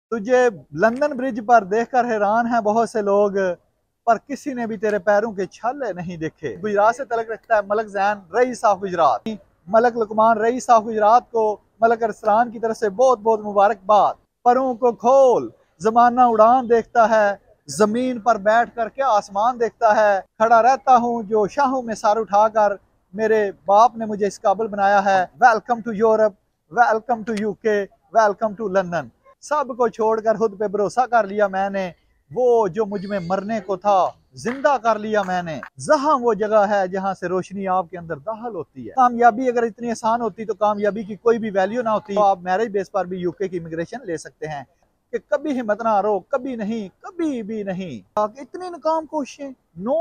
तुझे London bridge पर देखकर हैरान हैं बहुत से लोग, पर किसी ने भी तेरे पैरों के छाले नहीं देखे। गुजरात से तलक रखता है मलक जैन रईस ऑफ गुजरात। मलक लुकमान रईस ऑफ गुजरात को मलक अरसलान की तरफ से बहुत बहुत मुबारकबाद। परों को खोल, जमाना उड़ान देखता है, जमीन पर बैठ कर क्या आसमान देखता है। खड़ा रहता हूँ जो शाहों में सर उठाकर, मेरे बाप ने मुझे इस काबिल बनाया है। Welcome to Europe, welcome to UK, welcome to London. सब को छोड़कर खुद पे भरोसा कर लिया मैंने, वो जो मुझ में मरने को था जिंदा कर लिया मैंने। जहां वो जगह है जहां से रोशनी आपके अंदर दाखिल होती है। कामयाबी अगर इतनी आसान होती तो कामयाबी की कोई भी वैल्यू ना होती। तो आप मैरिज बेस पर भी यूके की इमिग्रेशन ले सकते हैं कि कभी हिम्मत ना हारो, कभी नहीं, कभी भी नहीं। इतनी नाकाम कोशिशें,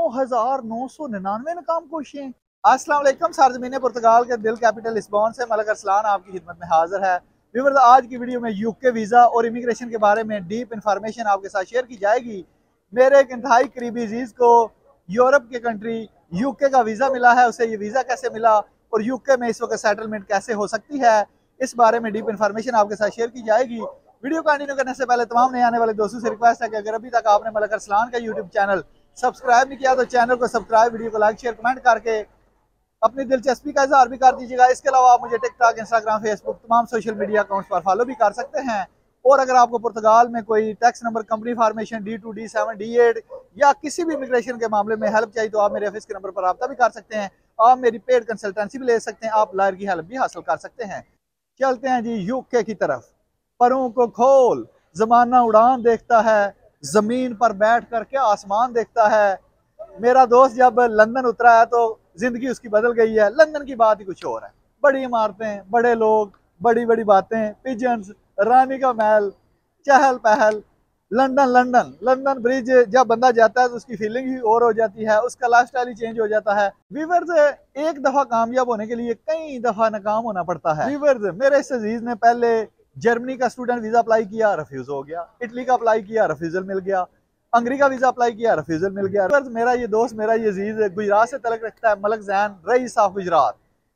9,999 नाकाम कोशिशें। अस्सलाम वालेकुम, सरजमीन पुर्तगाल के दिल कैपिटल लिस्बोन से मलक अरसलान आपकी खिदमत में हाजिर है। व्यूअर्स, आज की वीडियो में यूके वीज़ा और इमिग्रेशन के बारे में डीप इंफॉर्मेशन आपके साथ शेयर की जाएगी। मेरे एक इंतहाई करीबी अजीज को यूरोप के कंट्री यूके का वीज़ा मिला है, उसे ये वीज़ा कैसे मिला और यूके में इस वक्त सेटलमेंट कैसे हो सकती है, इस बारे में डीप इंफॉर्मेशन आपके साथ शेयर की जाएगी। वीडियो कंटिन्यू करने से पहले तमाम नए आने वाले दोस्तों से रिक्वेस्ट है कि अगर अभी तक आपने मलक अरसलान का यूट्यूब चैनल सब्सक्राइब नहीं किया तो चैनल को सब्सक्राइब, वीडियो को लाइक शेयर कमेंट करके अपनी दिलचस्पी का इजहार भी कर दीजिएगा। इसके अलावा आप मुझे टिकटॉक, इंस्टाग्राम, फेसबुक तमाम सोशल मीडिया अकाउंट्स पर फॉलो भी कर सकते हैं। और अगर आपको पुर्तगाल में कोई tax number, company formation, D2, D7, D8 या किसी भी इमिग्रेशन के मामले में हेल्प चाहिए तो आप मेरे ऑफिस के नंबर पर रब्ता भी कर सकते हैं। आप मेरी पेड कंसल्टेंसी भी ले सकते हैं, आप लॉयर की हेल्प भी हासिल कर सकते हैं। चलते हैं जी यूके की तरफ। परों को खोल, जमाना उड़ान देखता है, जमीन पर बैठ कर क्या आसमान देखता है। मेरा दोस्त जब लंदन उतरा है तो जिंदगी उसकी बदल गई है। लंदन की बात ही कुछ और है। बड़ी इमारतें, बड़े लोग, बड़ी बड़ी बातें, पिजन्स, रानी का महल, चहल पहल। लंदन लंदन लंदन ब्रिज जब बंदा जाता है तो उसकी फीलिंग ही और हो जाती है, उसका लाइफस्टाइल ही चेंज हो जाता है। व्यूअर्स, एक दफा कामयाब होने के लिए कई दफा नाकाम होना पड़ता है। व्यूअर्स, मेरे इस अजीज ने पहले जर्मनी का स्टूडेंट वीजा अप्लाई किया, रिफ्यूज हो गया। इटली का अप्लाई किया, रिफ्यूजल मिल गया। हंगरी का वीजा अप्लाई किया, रिफ्यूजल मिल गया। मेरा ये दोस्त, मेरा ये अजीज गुजरात से तलक रखता है मलक जैन रईस ऑफ गुजरात।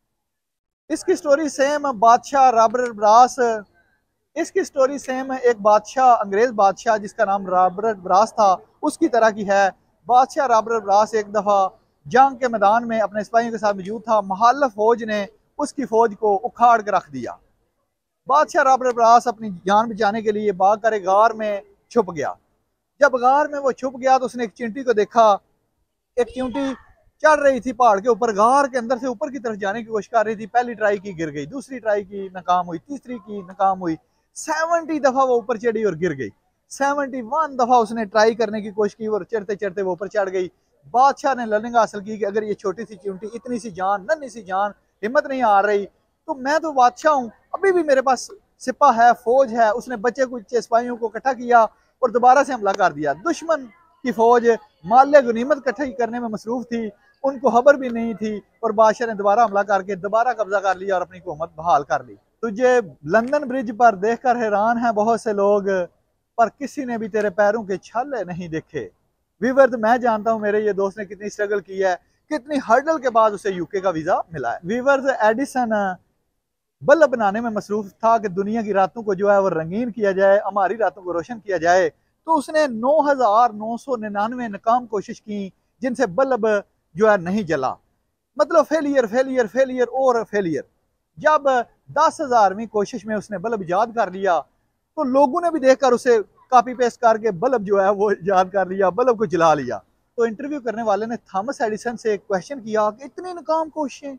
इसकी स्टोरी सेम बादशाह रॉबर्ट ब्रास, इसकी स्टोरी सेम एक बादशाह, अंग्रेज बादशाह जिसका नाम रॉबर्ट ब्रास था, उसकी तरह की है। बादशाह रॉबर्ट ब्रास एक दफा जंग के मैदान में अपने सिपाहियों के साथ मौजूद था। मुखालिफ फौज ने उसकी फौज को उखाड़ कर रख दिया। बादशाह रॉबर्ट ब्रास अपनी जान बचाने के लिए भाग कर एक गार में छुप गया। जब गार में वो छुप गया तो उसने एक चींटी को देखा। एक चींटी चढ़ रही थी पहाड़ के ऊपर, गार के अंदर से ऊपर की तरफ जाने की कोशिश कर रही थी। पहली ट्राई की, गिर गई। दूसरी ट्राई की, नाकाम हुई। तीसरी की, नाकाम हुई। 70 दफा वो ऊपर चढ़ी और गिर गई। 71 दफा उसने ट्राई करने की कोशिश की और चढ़ते चढ़ते वो ऊपर चढ़ गई। बादशाह ने लर्निंग हासिल की कि अगर ये छोटी सी चींटी, इतनी सी जान, नन्ही सी जान, हिम्मत नहीं आ रही तो मैं तो बादशाह हूँ, अभी भी मेरे पास सिपा है, फौज है। उसने बच्चे कुछ सिपाहियों को इकट्ठा किया और दोबारा से हमला कर दिया। दुश्मन की फौज माल गनीमत इकट्ठी करने में मसरूफ थी, उनको खबर भी नहीं थी और बादशाह ने दोबारा हमला करके दोबारा कब्जा कर लिया और अपनी हुकूमत बहाल कर ली। तुझे लंदन ब्रिज पर देखकर हैरान हैं बहुत से लोग, पर किसी ने भी तेरे पैरों के छाले नहीं देखे। व्यूअर्स, मैं जानता हूं मेरे ये दोस्त ने कितनी स्ट्रगल की है, कितनी हर्डल के बाद उसे यूके का वीजा मिला है। व्यूअर्स, एडिसन बल्ब बनाने में मसरूफ था कि दुनिया की रातों को जो है वो रंगीन किया जाए, हमारी रातों को रोशन किया जाए। तो उसने 9,999 नाकाम कोशिश की जिनसे बल्ब जो है नहीं जला। मतलब फेलियर फेलियर फेलियर और फेलियर। जब 10,000वीं कोशिश में उसने बल्ब याद कर लिया तो लोगों ने भी देखकर उसे कॉपी पेस्ट करके बल्ब जो है वो याद कर लिया, बल्ब को जला लिया। तो इंटरव्यू करने वाले ने थॉमस एडिसन से एक क्वेश्चन किया कि इतनी नाकाम कोशिशें,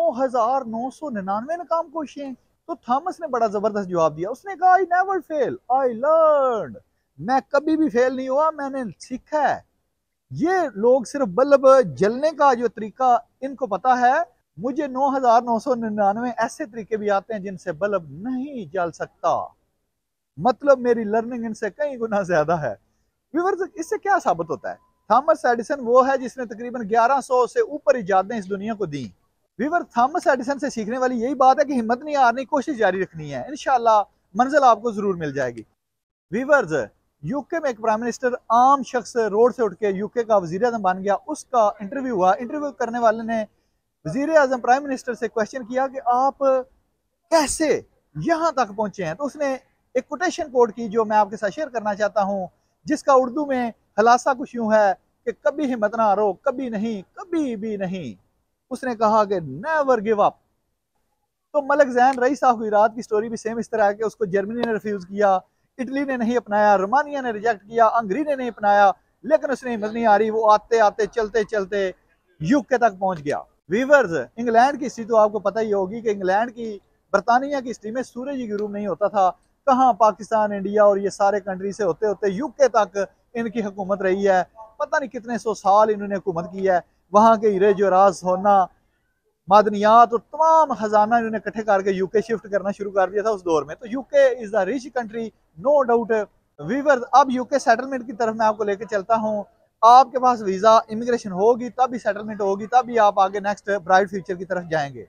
9,999 नाकाम कोशिशें। तो थॉमस ने बड़ा जबरदस्त जवाब दिया। उसने कहा, I never fail, I learn. मैं कभी भी फेल नहीं हुआ, मैंने सीखा है। ये लोग सिर्फ बल्ब जलने का जो तरीका इनको पता है, मुझे 9,999 ऐसे तरीके भी आते हैं जिनसे बल्ब नहीं जल सकता। मतलब मेरी लर्निंग इनसे कई गुना ज्यादा है। व्यूअर्स, इससे क्या साबित होता है? थॉमस एडिसन वो है जिसने तकरीबन 1100 से ऊपर इजाजतें इस दुनिया को दी। व्यूअर्स, थॉमस एडिसन से सीखने वाली यही बात है कि हिम्मत नहीं हारनी, कोशिश जारी रखनी है। इंशाल्लाह मंजिल आपको जरूर मिल जाएगी। व्यूअर्स, यूके में एक प्राइम मिनिस्टर, आम शख्स रोड से उठ के यूके का वजीर आजम बन गया, उसका इंटरव्यू हुआ। इंटरव्यू करने वाले ने वजीर आजम प्राइम मिनिस्टर से क्वेश्चन किया कि आप कैसे यहाँ तक पहुंचे हैं। तो उसने एक कोटेशन कोट की जो मैं आपके साथ शेयर करना चाहता हूँ, जिसका उर्दू में खलासा कुछ यूं है कि कभी हिम्मत ना हारो, कभी नहीं, कभी भी नहीं। उसने कहा कि नेवर गिव अप। तो मलक जैन रईस ऑफ गुजरात की स्टोरी भी सेम इस तरह है कि उसको जर्मनी ने रिफ्यूज किया, इटली ने नहीं अपनाया, रोमानिया ने रिजेक्ट किया, हंगरी ने नहीं अपनाया, लेकिन उसने हिम्मत नहीं आ रही, वो आते आते चलते चलते यूके तक पहुंच गया। वीवर्स, इंग्लैंड की हिस्ट्री तो आपको पता ही होगी कि इंग्लैंड की, बरतानिया की हिस्ट्री में सूरज ही गुरूब नहीं होता था। कहाँ पाकिस्तान, इंडिया और ये सारे कंट्री से होते होते यूके तक इनकी हुकूमत रही है। पता नहीं कितने सौ साल इन्होंने हुकूमत की है। वहां के हीरे जवाहरात, सोना, मादनियात और तमाम खजाना इन्होंने इकट्ठे करके यूके शिफ्ट करना शुरू कर दिया था उस दौर में। तो UK is the rich country, no doubt. However, अब यूके सेटलमेंट की तरफ मैं आपको लेकर चलता हूँ। आपके पास वीजा इमिग्रेशन होगी तभी सेटलमेंट होगी, तभी आप आगे नेक्स्ट ब्राइट फ्यूचर की तरफ जाएंगे।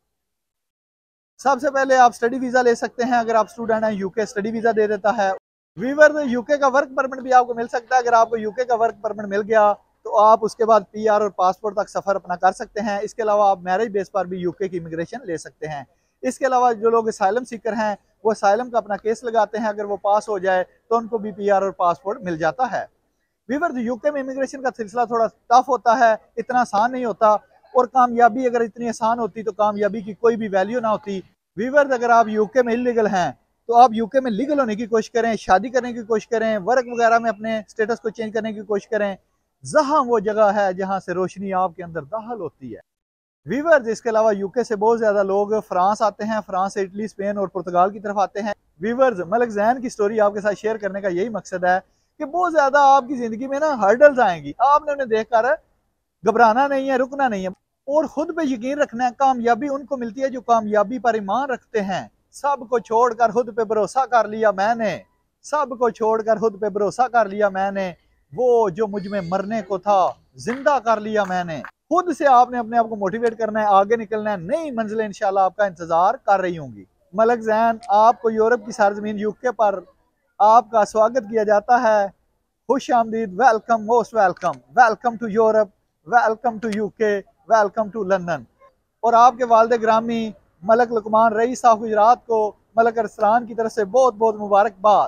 सबसे पहले आप स्टडी वीजा ले सकते हैं। अगर आप स्टूडेंट हैं, यूके स्टडी वीजा दे देता है। वीवर, यूके का वर्क परमिट भी आपको मिल सकता है। अगर आपको यूके का वर्क परमिट मिल गया तो आप उसके बाद पीआर और पासपोर्ट तक सफर अपना कर सकते हैं। इसके अलावा आप मैरिज बेस पर भी यूके की इमिग्रेशन ले सकते हैं। इसके अलावा जो लोग असाइलम सीकर हैं, वो असाइलम का अपना केस लगाते हैं। अगर वो पास हो जाए तो उनको भी पीआर और पासपोर्ट मिल जाता है। वीवर, यूके में इमिग्रेशन का सिलसिला थोड़ा टफ होता है, इतना आसान नहीं होता। और कामयाबी अगर इतनी आसान होती तो कामयाबी की कोई भी वैल्यू ना होती। वीवर, अगर आप यूके में इलीगल हैं तो आप यूके में लीगल होने की कोशिश करें, शादी करने की कोशिश करें, वर्क वगैरह में अपने स्टेटस को चेंज करने की कोशिश करें। जहां वो जगह है जहां से रोशनी आपके अंदर दाखिल होती है। वीवर्स, इसके अलावा यूके से बहुत ज्यादा लोग फ्रांस आते हैं, फ्रांस से इटली, स्पेन और पुर्तगाल की तरफ आते हैं। वीवर्स, मलक जैन की स्टोरी आपके साथ शेयर करने का यही मकसद है कि बहुत ज्यादा आपकी जिंदगी में ना हर्डल्स आएंगी, आपने उन्हें देखकर घबराना नहीं है, रुकना नहीं है और खुद पे यकीन रखना है। कामयाबी उनको मिलती है जो कामयाबी पर ईमान रखते हैं। सबको छोड़कर खुद पे भरोसा कर लिया मैंने, सबको छोड़कर खुद पे भरोसा कर लिया मैंने, वो जो मुझ में मरने को था जिंदा कर लिया मैंने। खुद से आपने अपने आप को मोटिवेट करना है, आगे निकलना है। नई मंजिलें इंशाल्लाह आपका इंतजार कर रही होंगी। मलक जैन, आपको यूरोप की सरजमीन यूके पर आपका स्वागत किया जाता है। खुश आमदीद, welcome, most welcome, welcome to Europe, welcome to UK, welcome to London. और आपके वालिद ग्रामी मलक लुकमान रईस ऑफ गुजरात को मलक अरसलान की तरफ से बहुत बहुत मुबारकबाद।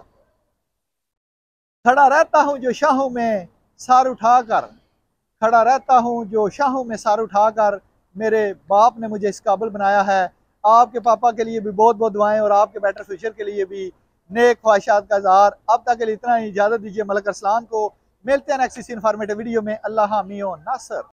खड़ा रहता हूँ जो शाहों में सार उठाकर, खड़ा रहता हूँ जो शाहों में सार उठाकर, मेरे बाप ने मुझे इस काबिल बनाया है। आपके पापा के लिए भी बहुत बहुत दुआएं और आपके बेटर फ्यूचर के लिए भी नेक ख्वाहिशात का इज़हार। अब तक के लिए इतना ही, इजाज़त दीजिए मलक अरसलान को। मिलते हैं नेक्स्ट इसी इन्फॉर्मेटिव वीडियो में। अल्लाह हामियो नासर।